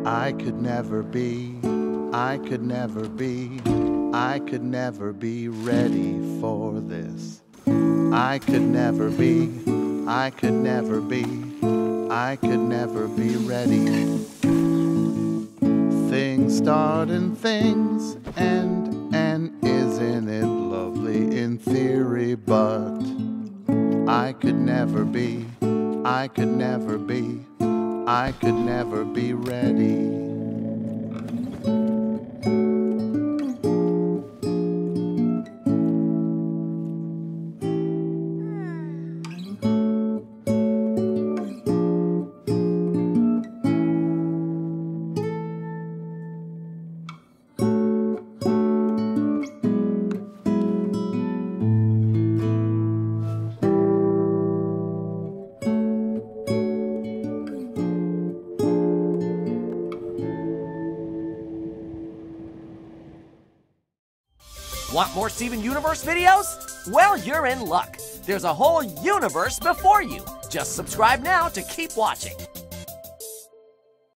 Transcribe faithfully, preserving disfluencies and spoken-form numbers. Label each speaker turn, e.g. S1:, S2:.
S1: I could never be, I could never be, I could never be ready for this. I could never be, I could never be, I could never be ready. Things start and things end, and isn't it lovely in theory, but I could never be, I could never be, I could never be ready.
S2: Want more Steven Universe videos? Well, you're in luck. There's a whole universe before you. Just subscribe now to keep watching.